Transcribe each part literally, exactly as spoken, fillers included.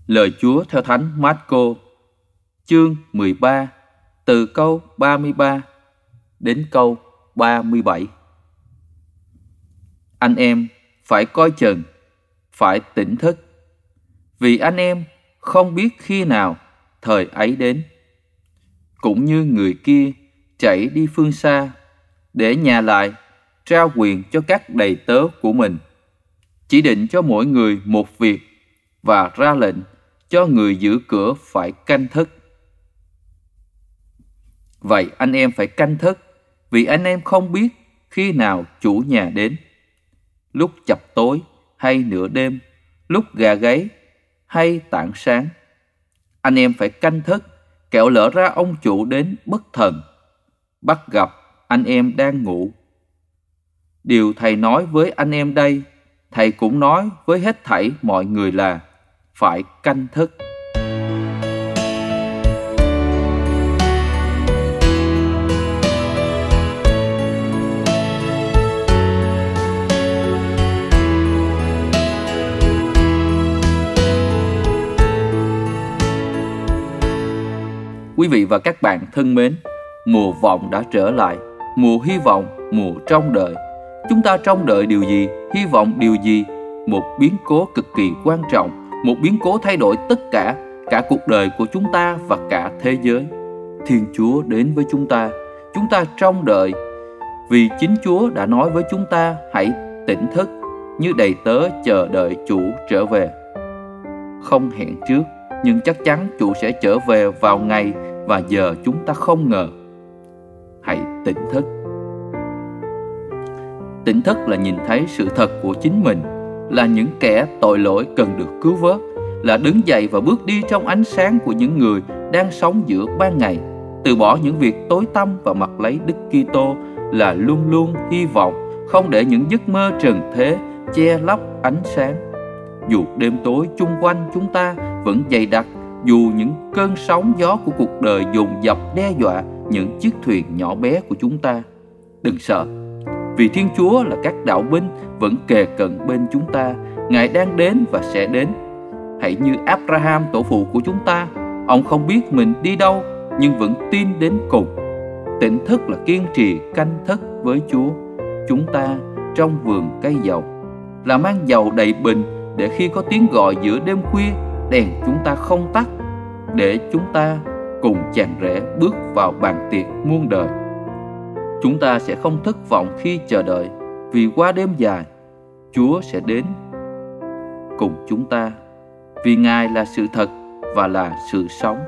Lời Chúa theo Thánh Mát-cô, chương mười ba, từ câu ba mươi ba đến câu ba mươi bảy. Anh em phải coi chừng, phải tỉnh thức, vì anh em không biết khi nào thời ấy đến. Cũng như người kia chạy đi phương xa, để nhà lại trao quyền cho các đầy tớ của mình, chỉ định cho mỗi người một việc, và ra lệnh cho người giữ cửa phải canh thức. Vậy anh em phải canh thức, vì anh em không biết khi nào chủ nhà đến, lúc chập tối hay nửa đêm, lúc gà gáy hay tảng sáng. Anh em phải canh thức, kẻo lỡ ra ông chủ đến bất thần, bắt gặp anh em đang ngủ. Điều thầy nói với anh em đây, thầy cũng nói với hết thảy mọi người là phải canh thức. Quý vị và các bạn thân mến, mùa vọng đã trở lại, mùa hy vọng, mùa trông đợi. Chúng ta trông đợi điều gì, hy vọng điều gì? Một biến cố cực kỳ quan trọng, một biến cố thay đổi tất cả, cả cuộc đời của chúng ta và cả thế giới. Thiên Chúa đến với chúng ta, chúng ta trông đợi, vì chính Chúa đã nói với chúng ta hãy tỉnh thức, như đầy tớ chờ đợi chủ trở về. Không hẹn trước, nhưng chắc chắn chủ sẽ trở về vào ngày và giờ chúng ta không ngờ. Hãy tỉnh thức. Tỉnh thức là nhìn thấy sự thật của chính mình, là những kẻ tội lỗi cần được cứu vớt, là đứng dậy và bước đi trong ánh sáng của những người đang sống giữa ban ngày, từ bỏ những việc tối tăm và mặc lấy Đức Kitô, là luôn luôn hy vọng, không để những giấc mơ trần thế che lấp ánh sáng. Dù đêm tối chung quanh chúng ta vẫn dày đặc, dù những cơn sóng gió của cuộc đời dồn dập đe dọa những chiếc thuyền nhỏ bé của chúng ta, đừng sợ, vì Thiên Chúa là các đạo binh vẫn kề cận bên chúng ta. Ngài đang đến và sẽ đến. Hãy như Abraham tổ phụ của chúng ta, ông không biết mình đi đâu nhưng vẫn tin đến cùng. Tỉnh thức là kiên trì canh thức với Chúa. Chúng ta trong vườn cây dầu, là mang dầu đầy bình, để khi có tiếng gọi giữa đêm khuya, đèn chúng ta không tắt, để chúng ta cùng chàng rể bước vào bàn tiệc muôn đời. Chúng ta sẽ không thất vọng khi chờ đợi, vì qua đêm dài, Chúa sẽ đến cùng chúng ta, vì Ngài là sự thật và là sự sống.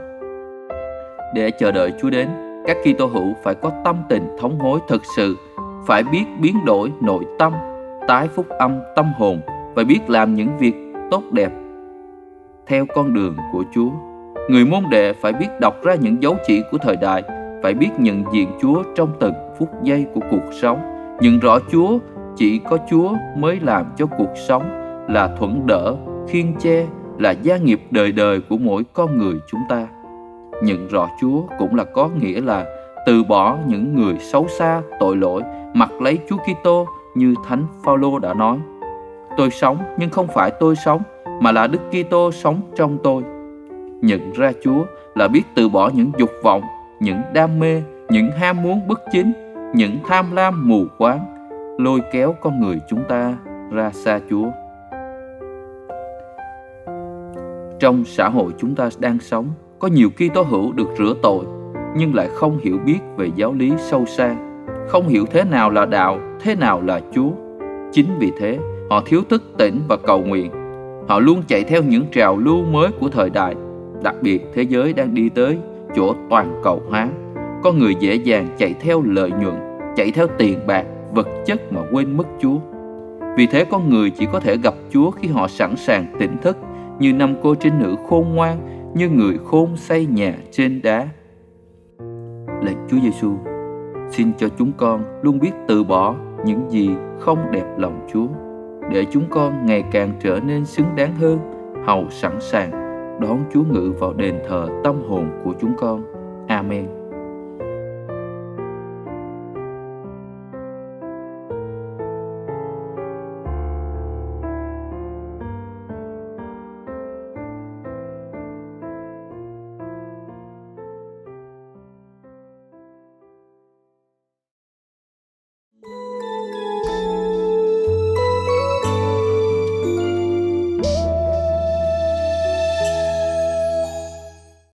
Để chờ đợi Chúa đến, các Kitô hữu phải có tâm tình thống hối thực sự, phải biết biến đổi nội tâm, tái phúc âm tâm hồn, phải biết làm những việc tốt đẹp theo con đường của Chúa. Người môn đệ phải biết đọc ra những dấu chỉ của thời đại, phải biết nhận diện Chúa trong từng phút giây của cuộc sống, nhận rõ Chúa, chỉ có Chúa mới làm cho cuộc sống là thuận đỡ, khiêng che, là gia nghiệp đời đời của mỗi con người chúng ta. Nhận rõ Chúa cũng là có nghĩa là từ bỏ những người xấu xa, tội lỗi, mặc lấy Chúa Kitô, như Thánh Phaolô đã nói: tôi sống nhưng không phải tôi sống, mà là Đức Kitô sống trong tôi. Nhận ra Chúa là biết từ bỏ những dục vọng, những đam mê, những ham muốn bất chính, những tham lam mù quáng, lôi kéo con người chúng ta ra xa Chúa. Trong xã hội chúng ta đang sống, có nhiều Kitô hữu được rửa tội, nhưng lại không hiểu biết về giáo lý sâu xa, không hiểu thế nào là đạo, thế nào là Chúa. Chính vì thế, họ thiếu thức tỉnh và cầu nguyện. Họ luôn chạy theo những trào lưu mới của thời đại. Đặc biệt, thế giới đang đi tới chỗ toàn cầu hóa. Con người dễ dàng chạy theo lợi nhuận, chạy theo tiền bạc, vật chất mà quên mất Chúa. Vì thế, con người chỉ có thể gặp Chúa khi họ sẵn sàng tỉnh thức, như năm cô trinh nữ khôn ngoan, như người khôn xây nhà trên đá. Lạy Chúa Giêsu, xin cho chúng con luôn biết từ bỏ những gì không đẹp lòng Chúa, để chúng con ngày càng trở nên xứng đáng hơn, hầu sẵn sàng đón Chúa ngự vào đền thờ tâm hồn của chúng con. Amen.